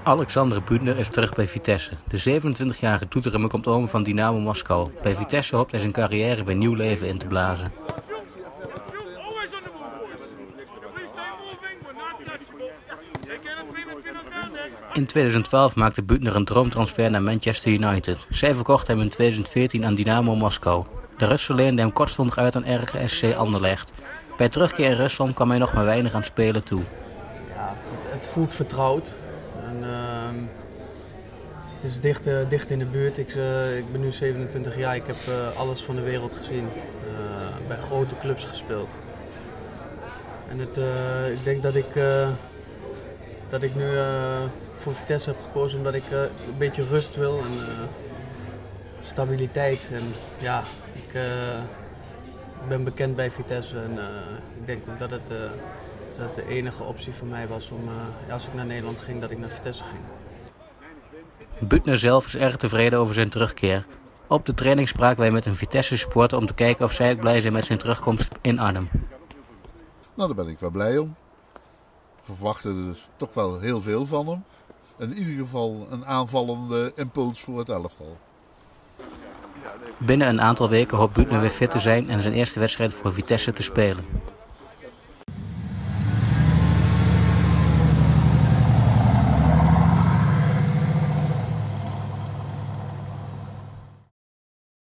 Alexander Büttner is terug bij Vitesse. De 27-jarige Toeterummer komt over van Dynamo Moskou. Bij Vitesse hoopt hij zijn carrière weer nieuw leven in te blazen. In 2012 maakte Büttner een droomtransfer naar Manchester United. Zij verkocht hem in 2014 aan Dynamo Moskou. De Russen leenden hem kortstondig uit aan RSC Anderlecht. Bij terugkeer in Rusland kwam hij nog maar weinig aan spelen toe. Ja, het voelt vertrouwd. En, het is dicht in de buurt. Ik ben nu 27 jaar, ik heb alles van de wereld gezien. Bij grote clubs gespeeld. En ik denk dat ik nu voor Vitesse heb gekozen omdat ik een beetje rust wil en stabiliteit. En ja, ik ben bekend bij Vitesse en ik denk ook dat het de enige optie voor mij was om, als ik naar Nederland ging, dat ik naar Vitesse ging. Büttner zelf is erg tevreden over zijn terugkeer. Op de training spraken wij met een Vitesse-supporter om te kijken of zij ook blij zijn met zijn terugkomst in Arnhem. Nou, daar ben ik wel blij om. We verwachten dus toch wel heel veel van hem. In ieder geval een aanvallende impuls voor het elftal. Binnen een aantal weken hoopt Büttner weer fit te zijn en zijn eerste wedstrijd voor Vitesse te spelen.